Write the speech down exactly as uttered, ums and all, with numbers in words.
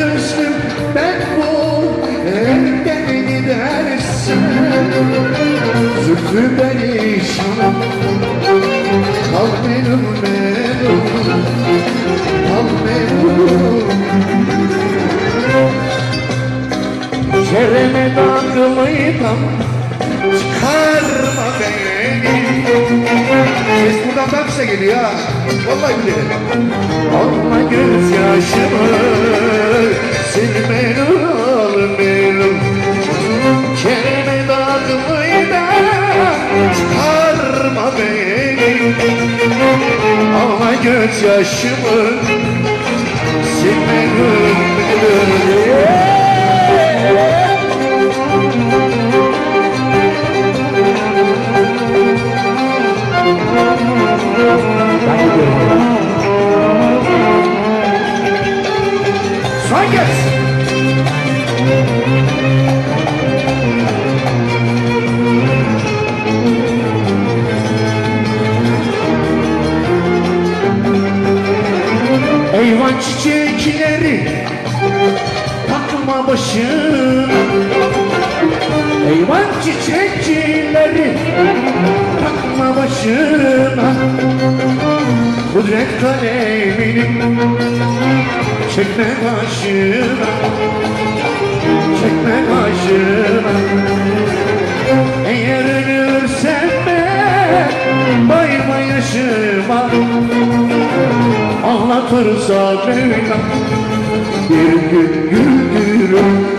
gözlüm ben bu evden gidersen zülfü perişan kal benim benim kal benim Cereme dağılıydım çıkarma beni. Ses buradan da bize geliyor ha. Vallahi bilelim. Alma gözyaşımı silme almayalım. Cereme dağılıydım çıkarma beni. Alma gözyaşımı silme almayalım. Son kez. Eyvan çiçekleri takma başına. Eyvan çiçekleri takma başına. Kudret kalemini çekme başına, çekme başına. Eğer ölürsem ben bayma yaşıma, ağlatırsa Mevlam bir gün güldürür.